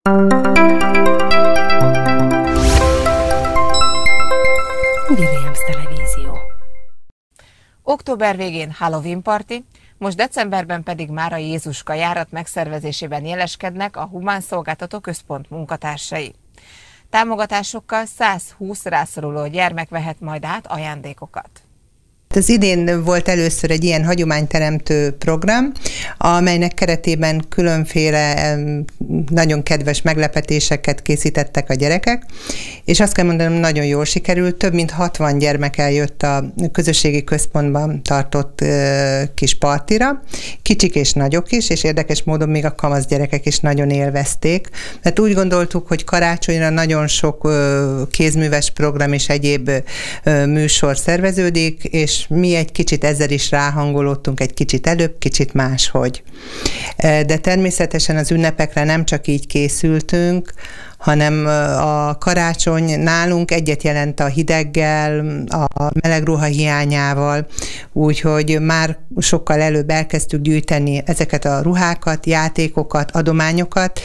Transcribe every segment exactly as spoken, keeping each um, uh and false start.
Williams Televízió. Október végén Halloween party, most decemberben pedig már a Jézuska járat megszervezésében jeleskednek a Humán Szolgáltató Központ munkatársai. Támogatásokkal száz húsz rászoruló gyermek vehet majd át ajándékokat. Az idén volt először egy ilyen hagyományteremtő program, amelynek keretében különféle nagyon kedves meglepetéseket készítettek a gyerekek, és azt kell mondanom, nagyon jól sikerült. Több mint hatvan gyermek eljött a közösségi központban tartott kis partira, kicsik és nagyok is, és érdekes módon még a kamasz gyerekek is nagyon élvezték, mert úgy gondoltuk, hogy karácsonyra nagyon sok kézműves program és egyéb műsor szerveződik, és mi egy kicsit ezzel is ráhangolódtunk, egy kicsit előbb, kicsit máshogy. De természetesen az ünnepekre nem csak így készültünk, hanem a karácsony nálunk egyet jelent a hideggel, a meleg ruha hiányával, úgyhogy már sokkal előbb elkezdtük gyűjteni ezeket a ruhákat, játékokat, adományokat,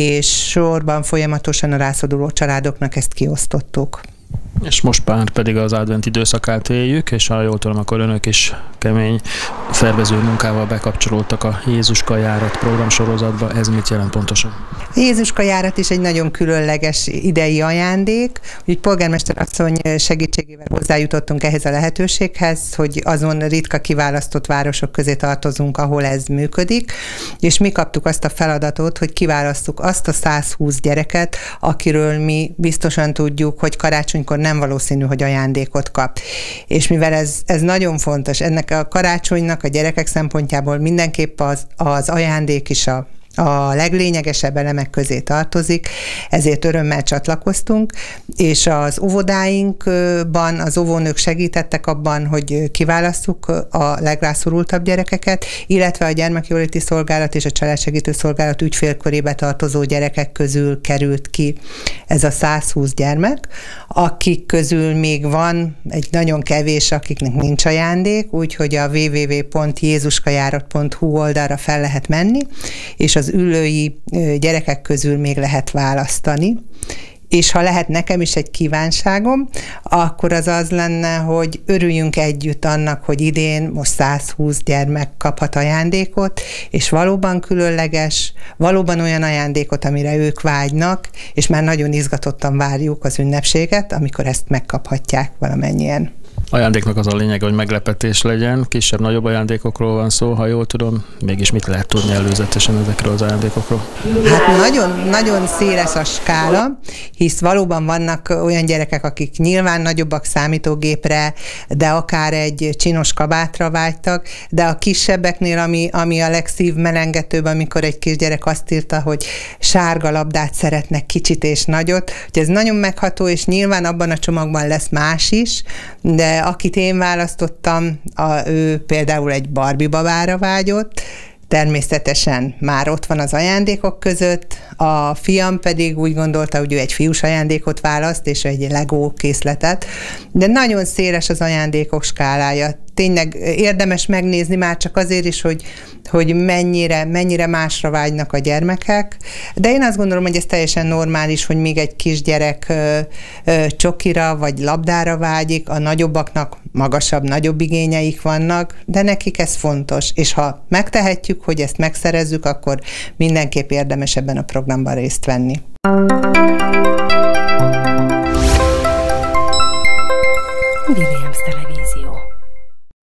és sorban folyamatosan a rászoruló családoknak ezt kiosztottuk. És most már pedig az advent időszakát éljük, és ha jól tudom, akkor önök is kemény szervező munkával bekapcsolódtak a Jézuska járat programsorozatba. Ez mit jelent pontosan? A Jézuska járat is egy nagyon különleges idei ajándék, úgyhogy polgármester asszony segítségével hozzájutottunk ehhez a lehetőséghez, hogy azon ritka kiválasztott városok közé tartozunk, ahol ez működik, és mi kaptuk azt a feladatot, hogy kiválasztjuk azt a száz húsz gyereket, akiről mi biztosan tudjuk, hogy karácsonykor nem valószínű, hogy ajándékot kap. És mivel ez, ez nagyon fontos, ennek a karácsonynak a gyerekek szempontjából mindenképp az, az ajándék is a a leglényegesebb elemek közé tartozik, ezért örömmel csatlakoztunk, és az óvodáinkban az óvónők segítettek abban, hogy kiválasszuk a legrászorultabb gyerekeket, illetve a gyermekjóléti szolgálat és a családsegítő szolgálat ügyfélkörébe tartozó gyerekek közül került ki ez a száz húsz gyermek, akik közül még van egy nagyon kevés, akiknek nincs ajándék, úgyhogy a double-u double-u double-u pont jézuskajárat pont hu oldalra fel lehet menni, és az ülői gyerekek közül még lehet választani. És ha lehet nekem is egy kívánságom, akkor az az lenne, hogy örüljünk együtt annak, hogy idén most száz húsz gyermek kaphat ajándékot, és valóban különleges, valóban olyan ajándékot, amire ők vágynak, és már nagyon izgatottan várjuk az ünnepséget, amikor ezt megkaphatják valamennyien. Ajándéknak az a lényeg, hogy meglepetés legyen, kisebb-nagyobb ajándékokról van szó, ha jól tudom, mégis mit lehet tudni előzetesen ezekről az ajándékokról? Hát nagyon, nagyon széles a skála, hisz valóban vannak olyan gyerekek, akik nyilván nagyobbak számítógépre, de akár egy csinos kabátra vágytak, de a kisebbeknél, ami, ami a legszívmelengetőbb, amikor egy kisgyerek azt írta, hogy sárga labdát szeretnek, kicsit és nagyot, hogy ez nagyon megható, és nyilván abban a csomagban lesz más is, de akit én választottam, a, ő például egy Barbie babára vágyott, természetesen már ott van az ajándékok között, a fiam pedig úgy gondolta, hogy ő egy fiús ajándékot választ, és egy Lego készletet, de nagyon széles az ajándékok skálája. Tényleg érdemes megnézni már csak azért is, hogy, hogy mennyire, mennyire másra vágynak a gyermekek, de én azt gondolom, hogy ez teljesen normális, hogy még egy kisgyerek ö, ö, csokira vagy labdára vágyik, a nagyobbaknak magasabb, nagyobb igényeik vannak, de nekik ez fontos, és ha megtehetjük, hogy ezt megszerezzük, akkor mindenképp érdemes ebben a programban részt venni. Williams Televízió.